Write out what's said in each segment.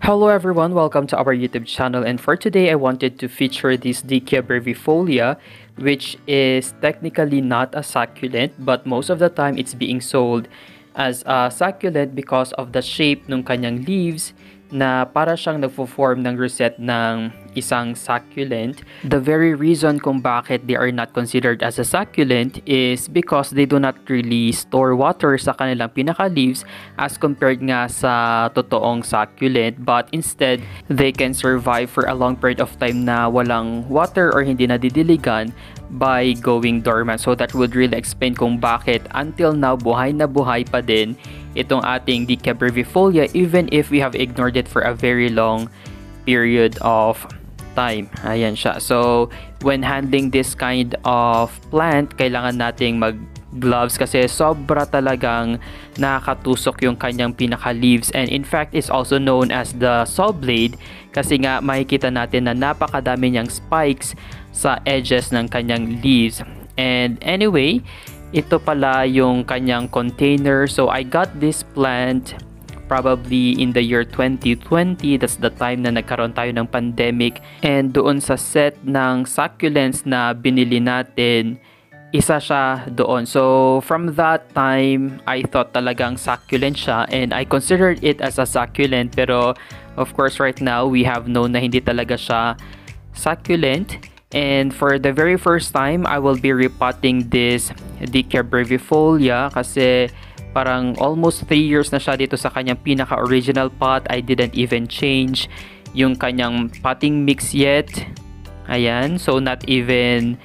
Hello everyone, welcome to our YouTube channel, and for today I wanted to feature this Dicea brevifolia, which is technically not a succulent, but most of the time it's being sold as a succulent because of the shape ng kanyang leaves na para siyang nagfo-form ng rosette ng isang succulent. The very reason kung bakit they are not considered as a succulent is because they do not really store water sa kanilang pinaka-leaves as compared nga sa totoong succulent, but instead they can survive for a long period of time na walang water or hindi nadidiligan by going dormant. So that would really explain kung bakit until now buhay na buhay pa din itong ating Dicea brevifolia even if we have ignored it for a very long period of time. Ayan siya. So when handling this kind of plant, kailangan nating mag-gloves kasi sobra talagang nakakatusok yung kanyang pinaka-leaves, and in fact it's also known as the saw blade kasi nga makikita natin na napakadami niyang spikes sa edges ng kanyang leaves. And anyway, ito pala yung kanyang container. So I got this plant probably in the year 2020. That's the time na nagkaroon tayo ng pandemic, and doon sa set ng succulents na binili natin, isa siya doon. So from that time, I thought talagang succulent siya and I considered it as a succulent, pero of course right now we have known na hindi talaga siya succulent. And for the very first time, I will be repotting this Dicea brevifolia kasi parang almost 3 years na siya dito sa kanyang pinaka-original pot. I didn't even change yung kanyang potting mix yet. Ayan, so not even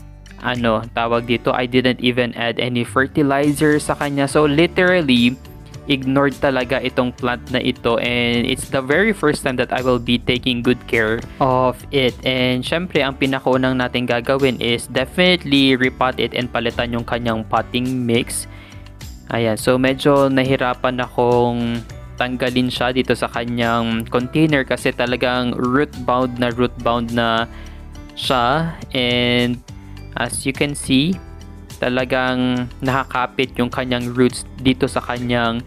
tawag dito, I didn't even add any fertilizer sa kanya. So literally ignored talaga itong plant na ito, and it's the very first time that I will be taking good care of it. And syempre ang pinakaunang natin gagawin is definitely repot it and palitan yung kanyang potting mix. Ayan, so medyo nahirapan akong tanggalin siya dito sa kanyang container kasi talagang root bound na siya, and as you can see, talagang nakakapit yung kanyang roots dito sa kanyang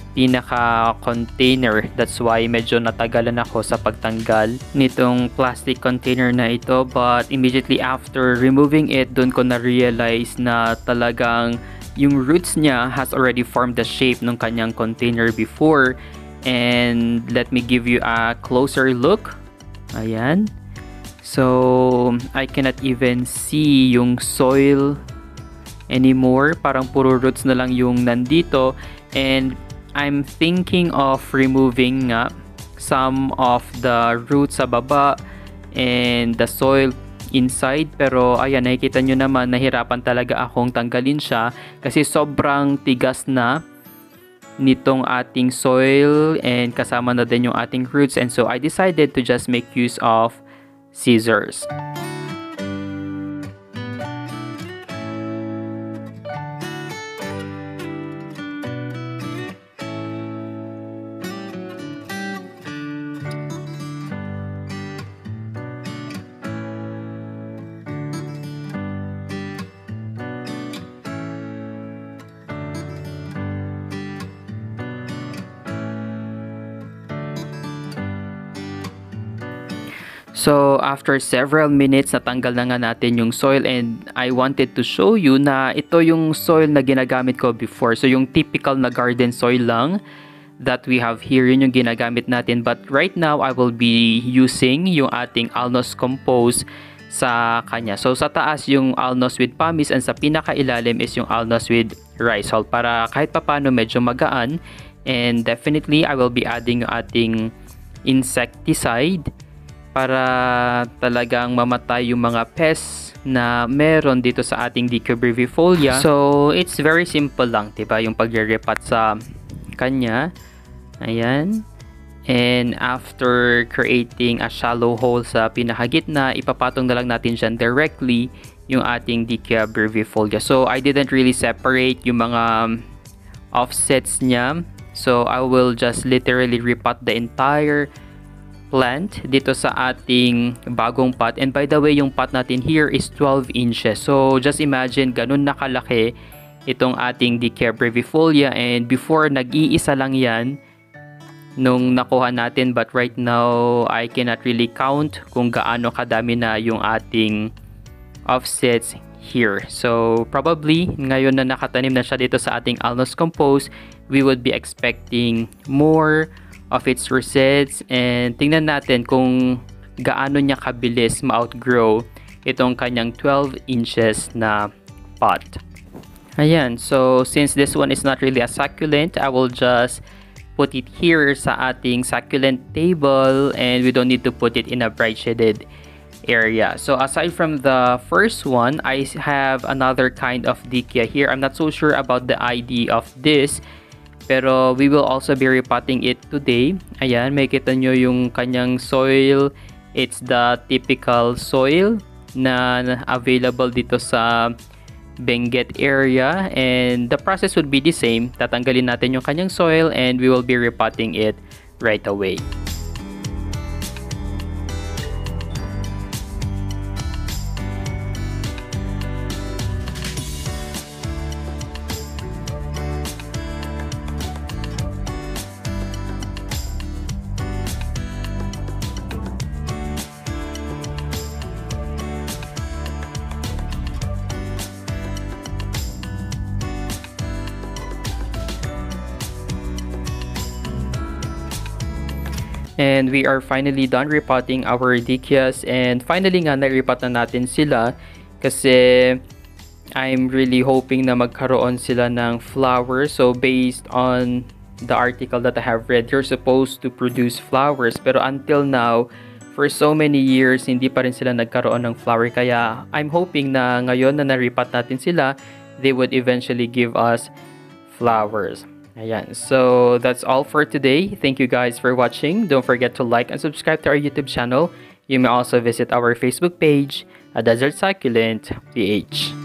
pinaka-container. That's why medyo natagalan ako sa pagtanggal nitong plastic container na ito, but immediately after removing it, dun ko na-realize na talagang yung roots niya has already formed the shape ng kanyang container before. And let me give you a closer look. Ayan. So I cannot even see yung soil anymore, parang puro roots na lang yung nandito, and I'm thinking of removing some of the roots sa baba and the soil inside, pero ayan, nakikita nyo naman nahirapan talaga akong tanggalin siya kasi sobrang tigas na nitong ating soil and kasama na din yung ating roots, and so I decided to just make use of scissors. So after several minutes, natanggal na nga natin yung soil, and I wanted to show you na ito yung soil na ginagamit ko before. So yung typical na garden soil lang that we have here, yun yung ginagamit natin. But right now, I will be using yung ating Alnos compost sa kanya. So sa taas yung Alnos with pumice, and sa pinakailalim is yung Alnos with rice hull para kahit papano medyo magaan. And definitely, I will be adding yung ating insecticide para talagang mamatay yung mga pests na meron dito sa ating Dicea brevifolia. So it's very simple lang, diba, yung pagre-repot sa kanya. Ayan. And after creating a shallow hole sa pinakagitna, ipapatong na lang natin dyan directly yung ating Dicea brevifolia. So I didn't really separate yung mga offsets niya. So I will just literally repot the entire plant dito sa ating bagong pot. And by the way, yung pot natin here is 12 inches. So just imagine ganun nakalaki itong ating Dicea brevifolia, and before nag-iisa lang yan nung nakuha natin, but right now I cannot really count kung gaano kadami na yung ating offsets here. So probably ngayon na nakatanim na siya dito sa ating Alnos Compose, we would be expecting more of its rosets, and tingnan natin kung gaano niya kabilis ma-outgrow itong kanyang 12 inches na pot. Ayan, so since this one is not really a succulent, I will just put it here sa ating succulent table, and we don't need to put it in a bright shaded area. So aside from the first one, I have another kind of Dickia here. I'm not so sure about the ID of this, pero we will also be repotting it today. Ayan, makikita nyo yung kanyang soil. It's the typical soil na available dito sa Benguet area, and the process would be the same. Tatanggalin natin yung kanyang soil and we will be repotting it right away. And we are finally done repotting our Dickiyas, and finally nga na-repot na natin sila kasi I'm really hoping na magkaroon sila ng flowers. So based on the article that I have read, you're supposed to produce flowers, pero until now, for so many years, hindi pa rin sila nagkaroon ng flower. Kaya I'm hoping na ngayon na na-repot natin sila, they would eventually give us flowers. Ayan, so that's all for today. Thank you guys for watching. Don't forget to like and subscribe to our YouTube channel. You may also visit our Facebook page, A Desert Succulent PH.